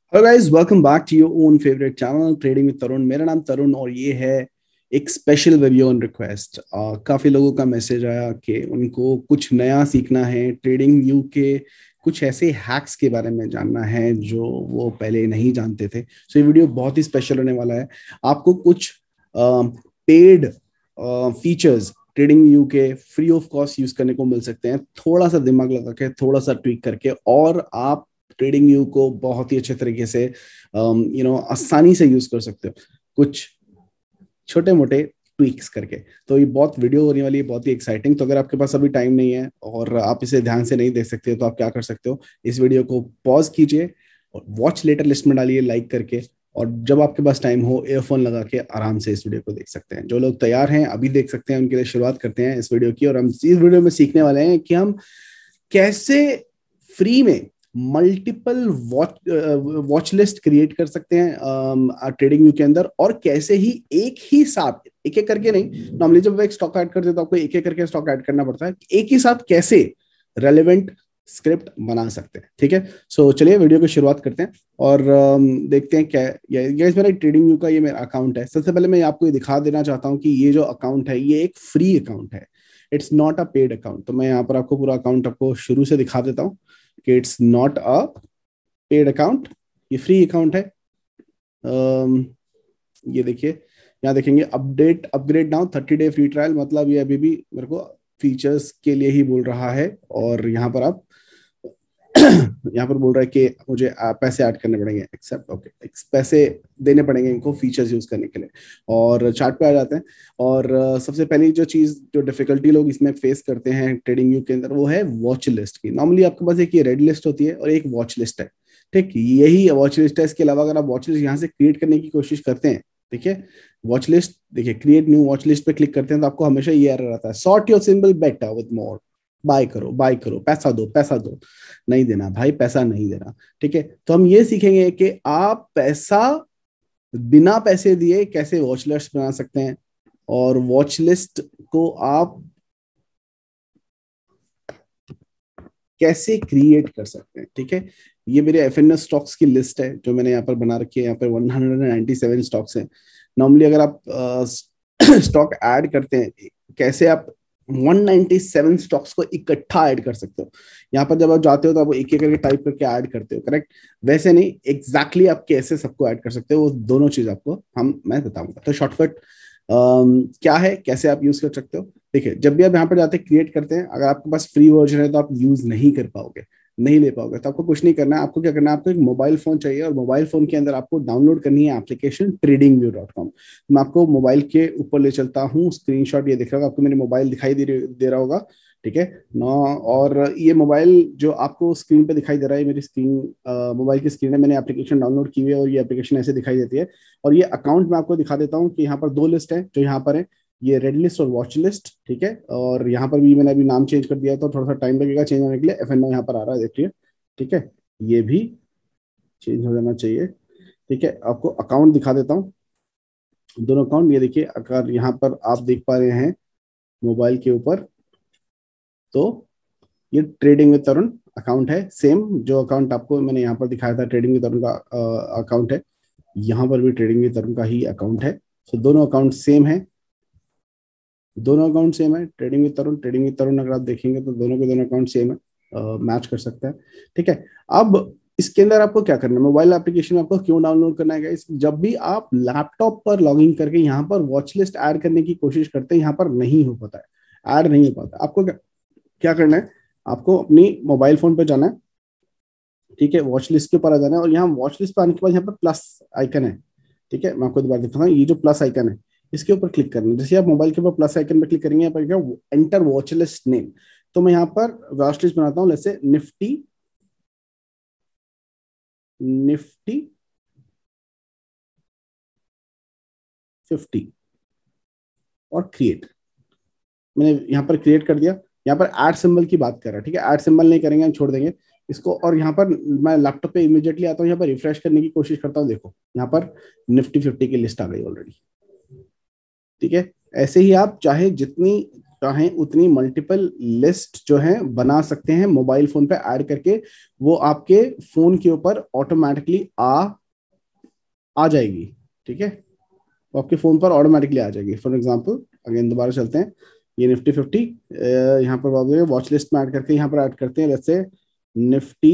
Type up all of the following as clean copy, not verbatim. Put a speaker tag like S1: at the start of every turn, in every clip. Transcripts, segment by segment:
S1: Hello guys, welcome back to your own favourite channel trading with Tarun. मेरा नाम तरुण और ये है एक स्पेशल वीडियो ऑन रिक्वेस्ट। काफी लोगों का मैसेज आया कि उनको कुछ नया सीखना है, ट्रेडिंग व्यू के कुछ ऐसे हैक्स के बारे में जानना है जो वो पहले नहीं जानते थे। सो ये वीडियो बहुत ही स्पेशल होने वाला है। आपको कुछ पेड फीचर्स ट्रेडिंग व्यू के फ्री ऑफ कॉस्ट यूज करने को मिल सकते हैं, थोड़ा सा दिमाग लगा के, थोड़ा सा ट्विक करके, और आप ट्रेडिंग व्यू को बहुत ही अच्छे तरीके से आसानी से यूज कर सकते हो कुछ छोटे मोटे ट्वीक्स करके। तो ये बहुत वीडियो होने वाली है, बहुत ही एक्साइटिंग। तो अगर आपके पास अभी टाइम नहीं है और आप इसे ध्यान से नहीं देख सकते तो आप क्या कर सकते हो, इस वीडियो को पॉज कीजिए और वॉच लेटर लिस्ट में डालिए लाइक करके, और जब आपके पास टाइम हो ईयरफोन लगा के आराम से इस वीडियो को देख सकते हैं। जो लोग तैयार हैं अभी देख सकते हैं, उनके लिए शुरुआत करते हैं इस वीडियो की। और हम इस वीडियो में सीखने वाले हैं कि हम कैसे फ्री में मल्टीपल वॉच लिस्ट क्रिएट कर सकते हैं ट्रेडिंग व्यू के अंदर, और कैसे ही एक ही साथ, एक एक करके नहीं, नॉर्मली जब एक स्टॉक ऐड करते हैं तो आपको एक एक करके स्टॉक ऐड करना पड़ता है, एक ही साथ कैसे रेलेवेंट स्क्रिप्ट बना सकते हैं। ठीक है, सो चलिए वीडियो की शुरुआत करते हैं और देखते हैं क्या। ये मेरा ट्रेडिंग व्यू का ये मेरा अकाउंट है। सबसे पहले मैं आपको ये दिखा देना चाहता हूँ कि ये जो अकाउंट है ये एक फ्री अकाउंट है, it's not a paid account. तो मैं यहाँ पर आपको पूरा अकाउंट आपको शुरू से दिखा देता हूँ कि it's not a paid account, ये फ्री अकाउंट है। अम, ये देखिए, यहाँ देखेंगे update upgrade now 30 day free trial, मतलब ये अभी भी मेरे को फीचर्स के लिए ही बोल रहा है। और यहाँ पर आप यहाँ पर बोल रहा है कि मुझे पैसे ऐड करने पड़ेंगे, एक्सेप्ट, ओके, पैसे देने पड़ेंगे इनको फीचर्स यूज करने के लिए। और चार्ट पे आ जाते हैं। और सबसे पहली जो चीज, जो डिफिकल्टी लोग इसमें फेस करते हैं ट्रेडिंग व्यू के अंदर, वो है वॉच लिस्ट की। नॉर्मली आपके पास एक ये रेड लिस्ट होती है और एक वॉच लिस्ट है। ठीक, यही वॉच लिस्ट है। इसके अलावा अगर आप वॉच लिस्ट यहाँ से क्रिएट करने की कोशिश करते हैं, देखिए वॉच लिस्ट, देखिए क्रिएट न्यू वॉच लिस्ट पे क्लिक करते हैं तो आपको हमेशा ये एरर आता है, sort your symbol better with more, buy करो बाय करो, पैसा दो पैसा दो। नहीं देना भाई, पैसा नहीं देना। ठीक है, तो हम ये सीखेंगे कि आप पैसा बिना पैसे दिए कैसे वॉच लिस्ट बना सकते हैं, और वॉच लिस्ट को आप कैसे क्रिएट कर सकते हैं। ठीक है, ये मेरे एफएनएस स्टॉक्स की लिस्ट है जो मैंने यहाँ पर बना रखी है। यहाँ पर 197 स्टॉक्स हैं। नॉर्मली अगर आप स्टॉक ऐड करते हैं, कैसे आप 197 स्टॉक्स को इकट्ठा ऐड कर सकते हो। यहाँ पर जब आप जाते हो तो आप एक एक करके टाइप करके ऐड करते हो, करेक्ट। वैसे नहीं, एग्जैक्टली आप कैसे सबको ऐड कर सकते हो, वो दोनों चीज आपको मैं बताऊंगा। तो शॉर्टकट क्या है, कैसे आप यूज कर सकते हो। देखिए, जब भी आप यहाँ पर जाते हैं क्रिएट करते हैं, अगर आपके पास फ्री वर्जन है तो आप यूज नहीं कर पाओगे, नहीं ले पाओगे। तो आपको कुछ नहीं करना है, आपको क्या करना है, आपको एक मोबाइल फोन चाहिए और मोबाइल फोन के अंदर आपको डाउनलोड करनी है एप्लीकेशन tradingview.com। मैं आपको मोबाइल के ऊपर ले चलता हूँ, स्क्रीनशॉट ये दिख रहा होगा आपको, मेरे मोबाइल दिखाई दे रहा होगा। ठीक है ना, और ये मोबाइल जो आपको स्क्रीन पे दिखाई दे रहा है, मेरी स्क्रीन, मोबाइल की स्क्रीन है। मैंने एप्लीकेशन डाउनलोड की हुई है और ये एप्लीकेशन ऐसे दिखाई देती है। और ये अकाउंट मैं आपको दिखा देता हूँ कि यहाँ पर दो लिस्ट है जो यहाँ पर है, ये रेड लिस्ट और वॉच लिस्ट। ठीक है, और यहाँ पर भी मैंने अभी नाम चेंज कर दिया है तो थोड़ा सा टाइम लगेगा चेंज होने के लिए। एफएनओ यहाँ पर आ रहा है, देखिए। ठीक है, ये भी चेंज हो जाना चाहिए। ठीक है, आपको अकाउंट दिखा देता हूँ, दोनों अकाउंट। ये देखिए, अगर यहाँ पर आप देख पा रहे हैं मोबाइल के ऊपर, तो ये ट्रेडिंग विद तरुण अकाउंट है। सेम जो अकाउंट आपको मैंने यहाँ पर दिखाया था, ट्रेडिंग विद तरुण का अकाउंट है। यहाँ पर भी ट्रेडिंग विद तरुण का ही अकाउंट है। तो दोनों अकाउंट सेम है, दोनों अकाउंट सेम है। Trading with Tarun, trading with Tarun अगर आप देखेंगे तो दोनों के दोनों अकाउंट सेम है, मैच कर सकते हैं। ठीक है, अब इसके अंदर आपको क्या करना है, मोबाइल एप्लीकेशन आपको क्यों डाउनलोड करना है guys? जब भी आप लैपटॉप पर लॉग इन करके यहाँ पर वॉच लिस्ट ऐड करने की कोशिश करते हैं, यहाँ पर नहीं हो पाता है, ऐड नहीं हो पाता। आपको क्या करना है, आपको अपनी मोबाइल फोन पे जाना है। ठीक है, वॉच लिस्ट के ऊपर आ जाना है और यहाँ वॉच लिस्ट पे आने के बाद यहाँ पर प्लस आइकन है। ठीक है, मैं आपको दोबारा दिखाता हूँ, ये जो प्लस आइकन है इसके ऊपर क्लिक करना है। जैसे आप मोबाइल के ऊपर प्लस आइकन पर क्लिक करेंगे, यहाँ पर क्या, एंटर वॉच लिस्ट नेम। तो मैं यहाँ पर वॉच लिस्ट बनाता हूँ, जैसे निफ्टी निफ्टी 50 और क्रिएट। मैंने यहाँ पर क्रिएट कर दिया। यहाँ पर ऐड सिंबल की बात कर रहा है, ठीक है, ऐड सिंबल नहीं करेंगे, हम छोड़ देंगे इसको। और यहाँ पर मैं लैपटॉप पे इमीडिएटली आता हूँ, यहाँ पर रिफ्रेश करने की कोशिश करता हूँ, देखो यहाँ पर निफ्टी 50 की लिस्ट आ गई ऑलरेडी। ठीक है, ऐसे ही आप चाहे जितनी चाहें उतनी मल्टीपल लिस्ट जो है बना सकते हैं मोबाइल फोन पे ऐड करके। वो आपके फोन के ऊपर ऑटोमेटिकली आ जाएगी। ठीक है, वो आपके फोन पर ऑटोमेटिकली आ जाएगी। फॉर एग्जांपल अगेन दोबारा चलते हैं, ये निफ्टी 50 यहाँ पर वॉच लिस्ट में ऐड करके यहाँ पर ऐड करते हैं, जैसे निफ्टी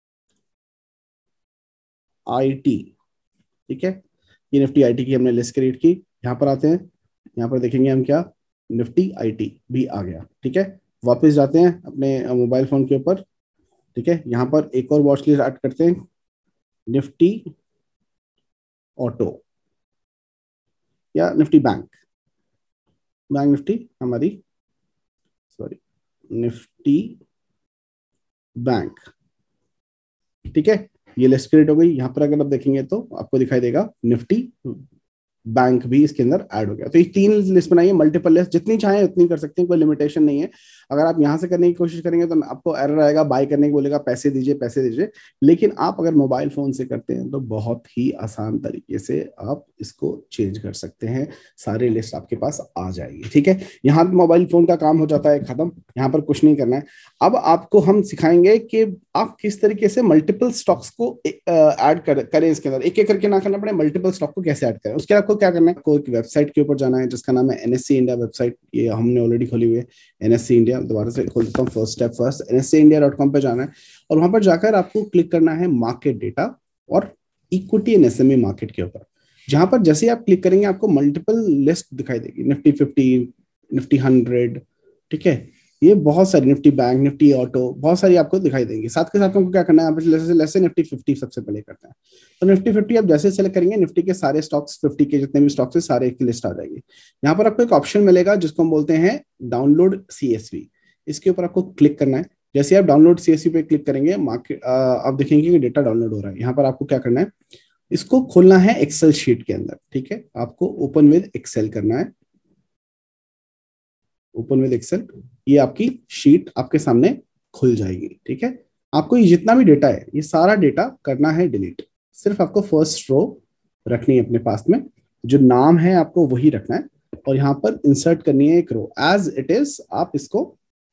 S1: आईटी। ठीक है, ये निफ्टी आईटी की हमने लिस्ट क्रिएट की। यहाँ पर आते हैं, यहाँ पर देखेंगे हम क्या, निफ्टी आईटी भी आ गया। ठीक है, वापस जाते हैं अपने मोबाइल फोन के ऊपर। ठीक है, यहाँ पर एक और वॉच लिस्ट ऐड करते हैं, निफ्टी ऑटो या निफ्टी बैंक, बैंक निफ्टी हमारी, सॉरी, निफ्टी बैंक। ठीक है, ये लिस्ट क्रिएट हो गई। यहाँ पर अगर आप देखेंगे तो आपको दिखाई देगा निफ्टी बैंक भी इसके अंदर ऐड हो गया। तो ये 3 लिस्ट बनाइए, मल्टीपल लिस्ट जितनी चाहें उतनी कर सकते हैं, कोई लिमिटेशन नहीं है। अगर आप यहाँ से करने की कोशिश करेंगे तो आपको एरर आएगा, बाय करने की बोलेगा पैसे दीजिए पैसे दीजिए। लेकिन आप अगर मोबाइल फोन से करते हैं तो बहुत ही आसान तरीके से आप इसको चेंज कर सकते हैं, सारी लिस्ट आपके पास आ जाएगी। ठीक है, यहाँ मोबाइल फोन का काम हो जाता है खत्म, यहाँ पर कुछ नहीं करना है। अब आपको हम सिखाएंगे कि आप किस तरीके से मल्टीपल स्टॉक्स को ऐड करें इसके अंदर, एक एक करके ना करना पड़े, मल्टीपल स्टॉक को कैसे ऐड करें। उसके आपको क्या करना है, आपको एक वेबसाइट के ऊपर जाना है जिसका नाम है एनएससी इंडिया वेबसाइट। ये हमने ऑलरेडी खोली हुई है, एनएससी इंडिया। दोबारा से खोल देता हूँ, फर्स्ट स्टेप फर्स्ट, nseIndia.com पे जाना है और वहां पर जाकर आपको क्लिक करना है मार्केट डेटा और इक्विटी एंड एसएमई मार्केट के ऊपर। जहां पर जैसे ही आप क्लिक करेंगे आपको मल्टीपल लिस्ट दिखाई देगी, निफ्टी 50, निफ्टी 100। ठीक है, ये बहुत सारी, निफ्टी बैंक, निफ्टी ऑटो, बहुत सारी आपको दिखाई देंगी। साथ के साथ हमको क्या करना है, जैसे निफ्टी 50 सबसे पहले करते हैं। तो निफ्टी 50 आप जैसे सेलेक्ट करेंगे, निफ्टी के सारे स्टॉक्स, 50 के जितने भी स्टॉक्स है सारे की लिस्ट आ जाएगी। यहाँ पर आपको एक ऑप्शन मिलेगा जिसको हम बोलते हैं डाउनलोड सीएसवी। इसके ऊपर आपको क्लिक करना है। जैसे आप डाउनलोड सीएसवी पे क्लिक करेंगे, मार्केट आप देखेंगे कि डेटा डाउनलोड हो रहा है। यहाँ पर आपको क्या करना है, इसको खोलना है एक्सेल शीट के अंदर। ठीक है, आपको ओपन विद एक्सेल करना है, ओपन विद एक्सेल। ये आपकी शीट आपके सामने खुल जाएगी। ठीक है, आपको ये जितना भी डेटा है ये सारा डेटा करना है डिलीट। सिर्फ आपको फर्स्ट रो रखनी है अपने पास में, जो नाम है आपको वही रखना है और यहाँ पर इंसर्ट करनी है एक रो एज इट इज। आप इसको,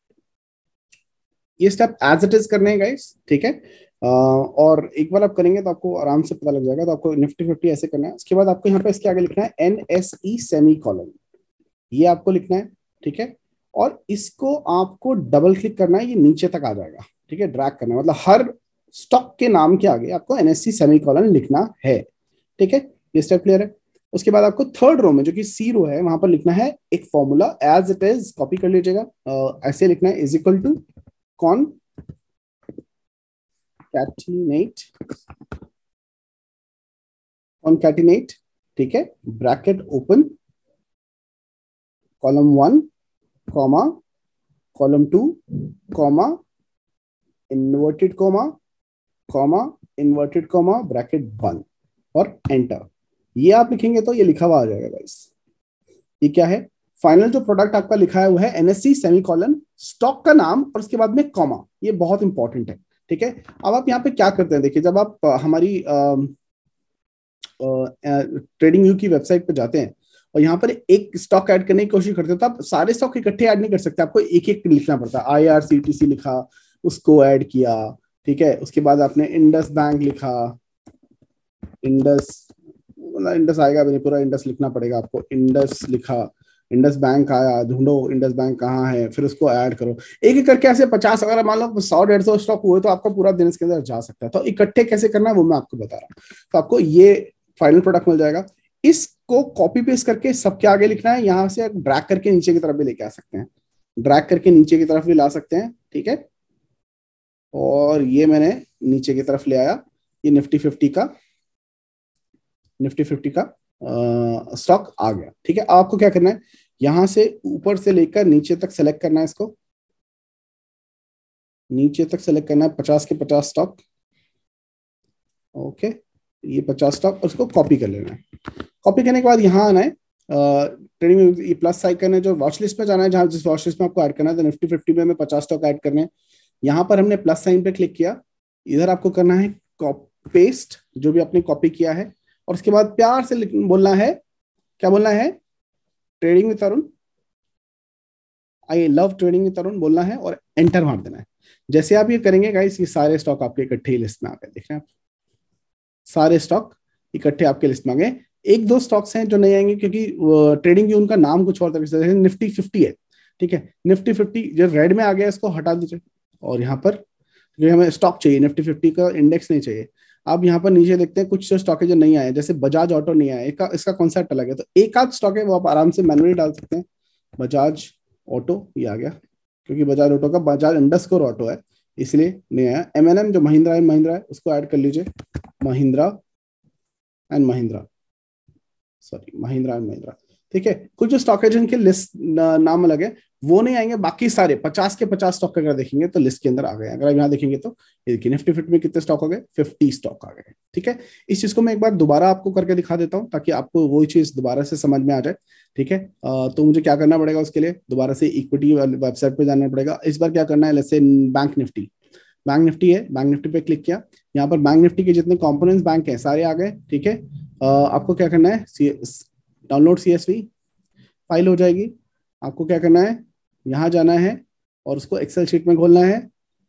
S1: ये स्टेप एज इट इज करने हैं गाइस। ठीक है, और एक बार आप करेंगे तो आपको आराम से पता लग जाएगा। तो आपको निफ्टी 50 ऐसे करना है। उसके बाद आपको यहाँ पे इसके आगे लिखना है एनएसई सेमी कॉलन, ये आपको लिखना है। ठीक है, और इसको आपको डबल क्लिक करना है, ये नीचे तक आ जाएगा। ठीक है, ड्रैग करना है, मतलब हर स्टॉक के नाम के आगे आपको एनएससी सेमीकोलन लिखना है। ठीक है, ये स्टेप क्लियर है। उसके बाद आपको थर्ड रो में जो कि सी रो है वहां पर लिखना है एक formula as it is, copy कर लीजिएगा। ऐसे लिखना है, इज इक्वल टू कॉनकैटिनेट। ठीक है, bracket open, column 1 comma column 2 comma inverted comma inverted comma bracket बंद और एंटर। ये आप लिखेंगे तो ये लिखा हुआ आ जाएगा गाइस। ये क्या है, फाइनल जो प्रोडक्ट आपका लिखा है वो है एनएससी सेमीकोलन, स्टॉक का नाम और उसके बाद में कॉमा। ये बहुत इंपॉर्टेंट है। ठीक है, अब आप यहाँ पे क्या करते हैं, देखिए जब आप हमारी ट्रेडिंग व्यू की वेबसाइट पे जाते हैं और यहाँ पर एक स्टॉक ऐड करने की कोशिश करते हैं तो आप सारे स्टॉक इकट्ठे ऐड नहीं कर सकते, आपको एक एक लिखना पड़ता है। IRCTC लिखा, उसको ऐड किया। ठीक है, उसके बाद आपने इंडस बैंक लिखा, इंडस, इंडस आएगा भी नहीं, पूरा इंडस लिखना पड़ेगा आपको। इंडस लिखा, इंडस बैंक आया, ढूंढो इंडस बैंक कहाँ है, फिर उसको ऐड करो। एक एक करके ऐसे 50, अगर मान लो 100-150 स्टॉक हुए तो आपका पूरा दिन इसके अंदर जा सकता है। तो इकट्ठे कैसे करना है वो मैं आपको बता रहा हूँ। तो आपको ये फाइनल प्रोडक्ट मिल जाएगा, इसको कॉपी पेस्ट करके सबके आगे लिखना है। यहाँ से ड्रैग करके नीचे की तरफ भी लेके आ सकते हैं, ड्रैग करके नीचे की तरफ भी ला सकते हैं। ठीक है, और ये मैंने नीचे की तरफ ले आया। ये निफ्टी 50 का स्टॉक आ गया। ठीक है, आपको क्या करना है, यहां से ऊपर से लेकर नीचे तक सेलेक्ट करना है, इसको नीचे तक सेलेक्ट करना है, 50 के 50 स्टॉक। ओके, ये 50 स्टॉक, उसको कॉपी कर लेना है। कॉपी करने के बाद यहाँ आना है, ट्रेडिंग में ये प्लस आइकन है, जो वॉच लिस्ट में जाना है, जहां जिस वॉच लिस्ट में आपको ऐड करना है। तो निफ्टी 50 में हमें 50 स्टॉक ऐड करने हैं। यहाँ पर हमने प्लस साइन पे क्लिक किया, इधर आपको करना है पेस्ट जो भी आपने कॉपी किया है, और उसके बाद प्यार से बोलना है, क्या बोलना है, trading with Tarun I love trading with Tarun बोलना है और एंटर मार देना है। जैसे आप ये करेंगे गाइस, ये सारे स्टॉक आपके इकट्ठे लिस्ट में आ गए, देख रहे हैं आप, सारे स्टॉक इकट्ठे आपके लिस्ट में आ गए। एक दो स्टॉक्स हैं जो नहीं आएंगे क्योंकि ट्रेडिंग की उनका नाम कुछ और तरीके से, निफ्टी 50 है, ठीक है, निफ्टी 50 जो रेड में आ गया इसको हटा दीजिए, और यहाँ पर जो हमें स्टॉक चाहिए निफ्टी 50 का इंडेक्स नहीं चाहिए। अब यहाँ पर नीचे देखते हैं कुछ जो स्टॉक है जो नहीं आए, जैसे बजाज ऑटो नहीं आया, इसका कॉन्सेप्ट अलग है, तो एक आध स्टॉक है वो आप आराम से मैनुअली डाल सकते हैं। बजाज ऑटो ये आ गया, क्योंकि बजाज ऑटो का बजाज अंडरस्कोर ऑटो है इसलिए नहीं आया। एमएनएम जो महिंद्रा एंड महिंद्रा है उसको ऐड कर लीजिए, Mahindra and Mahindra, sorry Mahindra and Mahindra, ठीक है। कुछ जो स्टॉक है जिनके लिस्ट नाम अलग है वो नहीं आएंगे, बाकी सारे 50 के 50 स्टॉक अगर देखेंगे तो लिस्ट के अंदर आ गए। अगर आप यहाँ देखेंगे तो देखिए निफ्टी फिफ्टी में कितने स्टॉक हो गए, 50 स्टॉक आ गए, ठीक है। इस चीज को मैं एक बार दोबारा आपको करके दिखा देता हूँ ताकि आपको वही चीज दोबारा से समझ में आ जाए, ठीक है। तो मुझे क्या करना पड़ेगा उसके लिए, दोबारा से इक्विटी वेबसाइट पे जाना पड़ेगा। इस बार क्या करना है, जैसे बैंक निफ्टी, बैंक निफ्टी है, बैंक निफ्टी पे क्लिक किया, यहाँ पर बैंक निफ्टी के जितने कंपोनेंट्स बैंक हैं सारे आ गए, ठीक है। आपको क्या करना है, डाउनलोड CSV फाइल हो जाएगी। आपको क्या करना है, यहाँ जाना है और उसको एक्सेल शीट में खोलना है,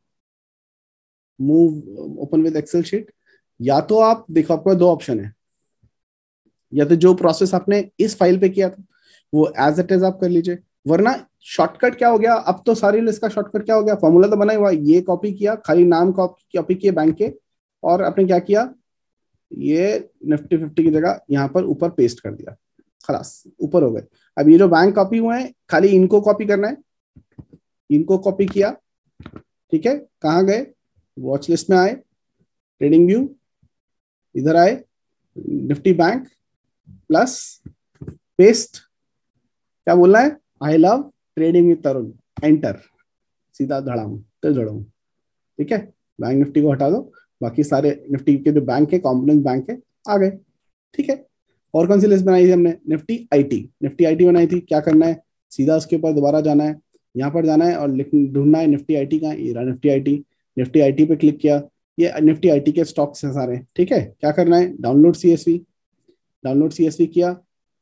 S1: move open with Excel sheet. या तो आप देखो आपको दो ऑप्शन है, या तो जो प्रोसेस आपने इस फाइल पे किया था वो एज इट इज आप कर लीजिए, वरना शॉर्टकट क्या हो गया, अब तो सारी लिस्ट का शॉर्टकट क्या हो गया, फॉर्मूला तो बना ही हुआ, ये कॉपी किया, खाली नाम कॉपी किए बैंक के, और आपने क्या किया, ये निफ्टी 50 की जगह यहाँ पर ऊपर पेस्ट कर दिया, खलास ऊपर हो गए। अब ये जो बैंक कॉपी हुए हैं खाली इनको कॉपी करना है, इनको कॉपी किया, ठीक है। कहाँ गए, वॉच लिस्ट में आए, ट्रेडिंग व्यू, इधर आए, निफ्टी बैंक प्लस पेस्ट, क्या बोलना है, I love trading with Tarun, enter, सीधा धड़ाम तो धड़ाम, ठीक है। बैंक निफ्टी को हटा दो, बाकी सारे निफ्टी के जो बैंक है कॉम्पोनेंट बैंक है आ गए, ठीक है। और कौन सी लिस्ट बनाई थी हमने, निफ्टी आईटी, निफ्टी आईटी बनाई थी। क्या करना है, सीधा उसके ऊपर दोबारा जाना है, यहाँ पर जाना है और ढूंढना है निफ्टी आईटी का, ये रहा निफ्टी आईटी, निफ्टी आईटी पे क्लिक किया, ये निफ्टी आईटी के स्टॉक्स हैं सारे, ठीक है। क्या करना है, डाउनलोड CSV, डाउनलोड CSV किया,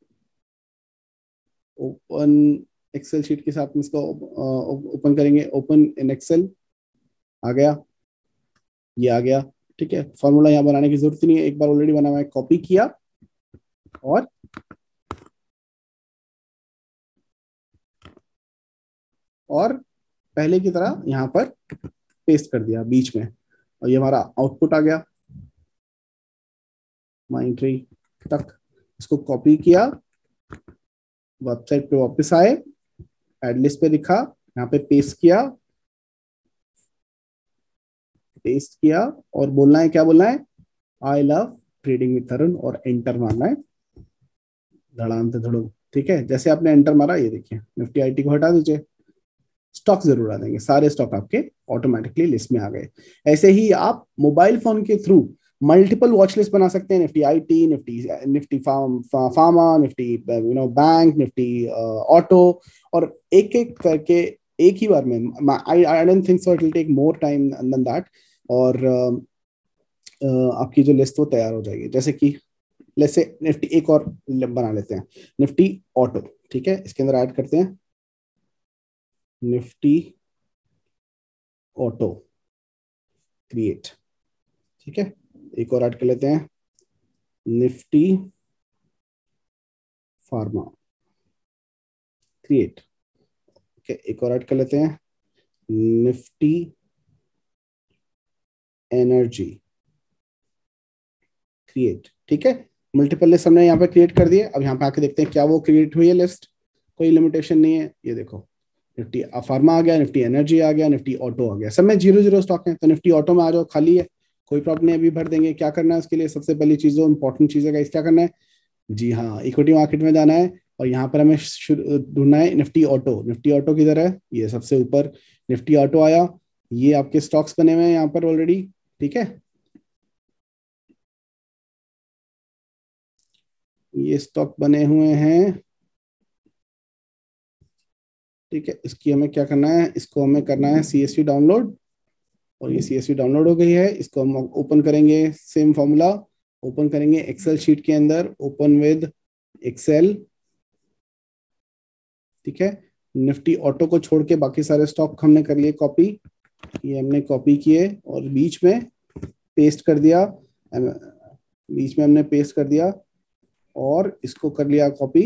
S1: ओपन एक्सेल शीट के साथ में इसको ओपन करेंगे, ओपन इन एक्सेल, आ गया, ये आ गया, ठीक है। फॉर्मूला यहाँ बनाने की जरूरत नहीं है, एक बार ऑलरेडी बना हुआ है, कॉपी किया और पहले की तरह यहाँ पर पेस्ट कर दिया बीच में, और ये हमारा आउटपुट आ गया माई ट्री तक। इसको कॉपी किया, वेबसाइट पे वापस आए, एड लिस्ट पे दिखा, यहाँ पे पेस्ट किया और बोलना है, क्या बोलना है, I love trading with Tarun, और एंटर मारना है, धड़ाम से धड़ो, ठीक है। जैसे आपने एंटर मारा ये देखिए निफ्टी आईटी को हटा दीजिए, स्टॉक जरूर आ जाएंगे, सारे स्टॉक आपके ऑटोमेटिकली लिस्ट में आ गए। ऐसे ही आप मोबाइल फोन के थ्रू मल्टीपल वॉच लिस्ट बना सकते हैं, Nifty IT, Nifty pharma, Nifty bank, Nifty auto, और एक एक करके एक ही बार में, I don't think so it will take more time than that, और आपकी जो लिस्ट वो तैयार हो जाएगी। जैसे कि जैसे निफ्टी एक और बना लेते हैं, निफ्टी ऑटो, ठीक है, इसके अंदर ऐड करते हैं निफ्टी ऑटो क्रिएट, ठीक है। एक और ऐड कर लेते हैं निफ्टी फार्मा क्रिएट, ठीक है। एक और ऐड कर लेते हैं निफ्टी एनर्जी क्रिएट, ठीक है। मल्टीपल लिस्ट हमने यहाँ पे क्रिएट कर दिए। अब यहाँ पे आके देखते हैं क्या वो क्रिएट हुई है लिस्ट, कोई लिमिटेशन नहीं है। ये देखो निफ्टी फार्मा आ गया, निफ्टी एनर्जी आ गया, निफ्टी ऑटो आ गया, सब में 0 0 स्टॉक है। तो निफ्टी ऑटो में आ जाओ, खाली है, कोई प्रॉब्लम नहीं, अभी भर देंगे। क्या करना है उसके लिए, सबसे पहली चीज जो इंपॉर्टेंट चीज है क्या करना है, जी हाँ, इक्विटी मार्केट में जाना है और यहाँ पर हमें ढूंढना है निफ्टी ऑटो। निफ्टी ऑटो किधर है, ये सबसे ऊपर निफ्टी ऑटो आया, ये आपके स्टॉक्स बने हुए हैं यहाँ पर ऑलरेडी, ठीक है। ये स्टॉक बने हुए हैं, ठीक है। इसकी हमें क्या करना है, इसको हमें करना है CSV डाउनलोड, और ये CSV डाउनलोड हो गई है। इसको हम ओपन करेंगे, सेम फॉर्मूला ओपन करेंगे एक्सेल शीट के अंदर, ओपन विद एक्सेल, ठीक है। निफ्टी ऑटो को छोड़ के बाकी सारे स्टॉक हमने कर लिए कॉपी। ये हमने कॉपी किए और बीच में पेस्ट कर दिया, बीच में हमने पेस्ट कर दिया और इसको कर लिया कॉपी,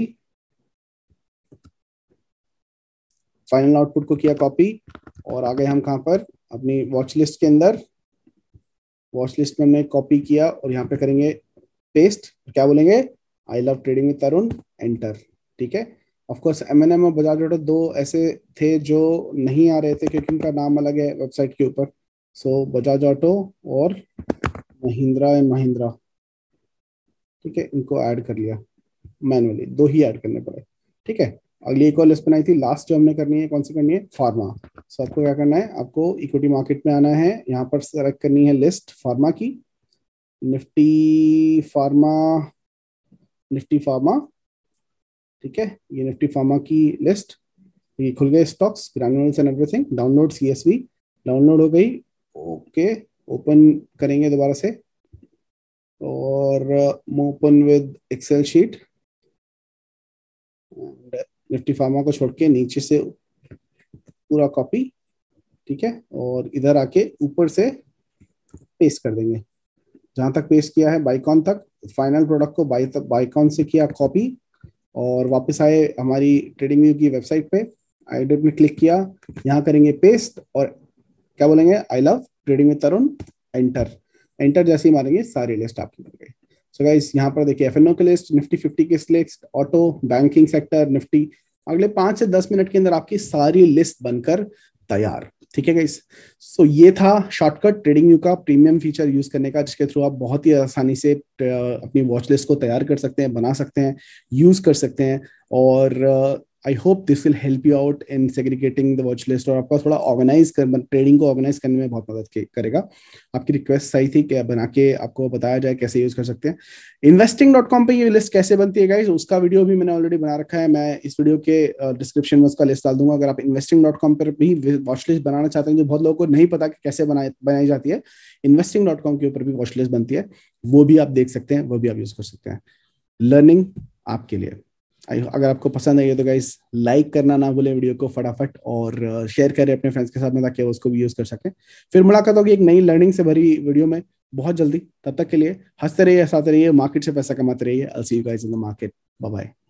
S1: फाइनल आउटपुट को किया कॉपी। और आ गए हम कहाँ पर, अपनी वॉच लिस्ट के अंदर। वॉच लिस्ट में हमने कॉपी किया और यहाँ पे करेंगे पेस्ट। क्या बोलेंगे, I love trading with Tarun, enter. ठीक है। ऑफ कोर्स M&M और बजाज ऑटो दो ऐसे थे जो नहीं आ रहे थे क्योंकि उनका नाम अलग है वेबसाइट के ऊपर। सो बजाज ऑटो और महिंद्रा एंड महिंद्रा, ठीक है, इनको ऐड कर लिया मैनुअली, दो ही ऐड करने पड़े। ठीक है। अगली एक और लिस्ट बनाई थी, लास्ट जो हमने करनी है, कौन सी करनी है, फार्मा। सो आपको क्या करना है, आपको इक्विटी मार्केट में आना है, यहाँ पर सेलेक्ट करनी है लिस्ट फार्मा की, निफ्टी फार्मा, निफ्टी फार्मा। ठीक है, ये निफ्टी फार्मा की लिस्ट, ये खुल गए stocks, Granules and everything, download CSV, download हो गई। ओके, ओपन करेंगे दोबारा से और open with Excel sheet, Nifty pharma को छोड़ के नीचे से पूरा कॉपी। ठीक है, और इधर आके ऊपर से पेस्ट कर देंगे, जहां तक पेस्ट किया है बाइकॉन तक, फाइनल प्रोडक्ट को बाइकॉन से किया कॉपी और वापस आए हमारी ट्रेडिंग व्यू की वेबसाइट पे, आईडी में क्लिक किया, यहाँ करेंगे पेस्ट और क्या बोलेंगे, I love trading with Tarun, enter. Enter जैसे ही मारेंगे सारी लिस्ट आपकी बन गई। सो गाइस यहाँ पर देखिए FNO की लिस्ट, निफ्टी 50 की list, auto, banking sector, Nifty, अगले 5 से 10 मिनट के अंदर आपकी सारी लिस्ट बनकर तैयार। ठीक है गाइस। सो ये था शॉर्टकट ट्रेडिंग व्यू का प्रीमियम फीचर यूज करने का, जिसके थ्रू आप बहुत ही आसानी से अपनी वॉच लिस्ट को तैयार कर सकते हैं, बना सकते हैं, यूज कर सकते हैं। और I hope this will help you out in segregating the watch list और आपका थोड़ा ऑर्गेनाइज कर, ट्रेडिंग को ऑर्गेनाइज करने में बहुत मदद करेगा। आपकी रिक्वेस्ट सही थी कि बना के आपको बताया जाए कैसे यूज कर सकते हैं। investing.com पे ये लिस्ट कैसे बनती है गाइस, उसका वीडियो भी मैंने ऑलरेडी बना रखा है, मैं इस वीडियो के डिस्क्रिप्शन में उसका लिस्ट डाल दूंगा। अगर आप investing.com पर भी वॉच लिस्ट बनाना चाहते हैं, जो बहुत लोगों को नहीं पता कि कैसे बनाई जाती है, investing.com के ऊपर भी वॉच लिस्ट बनती है, वो भी आप देख सकते हैं, वो भी आप यूज कर सकते हैं। लर्निंग आपके लिए। अगर आपको पसंद आई है तो गाइस लाइक करना ना भूलें वीडियो को फटाफट, और शेयर करें अपने फ्रेंड्स के साथ में ताकि वो उसको भी यूज कर सकें। फिर मुलाकात होगी एक नई लर्निंग से भरी वीडियो में बहुत जल्दी। तब तक के लिए हंसते रहिए, हंसाते रहिए, मार्केट से पैसा कमाते रहिए। I will see you guys in the market. Bye bye.